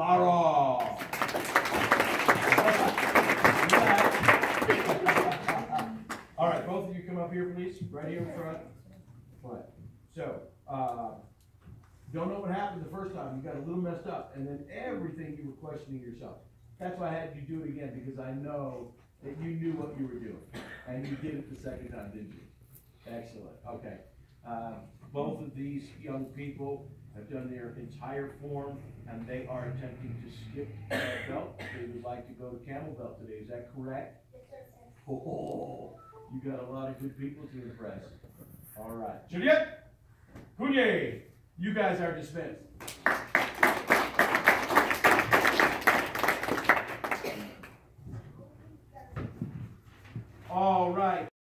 Barrow. All right, both of you come up here, please. Right here in front. Right. So, don't know what happened the first time. You got a little messed up, and then everything you were questioning yourself. That's why I had you do it again, because I know that you knew what you were doing, and you did it the second time, didn't you? Excellent. Okay. Both of these young people have done their entire form, and they are attempting to skip belt. They would like to go to camel belt today. Is that correct? Yes, sir. Oh, you got a lot of good people to impress. All right. Juliet, Cunye, you guys are dismissed. All right.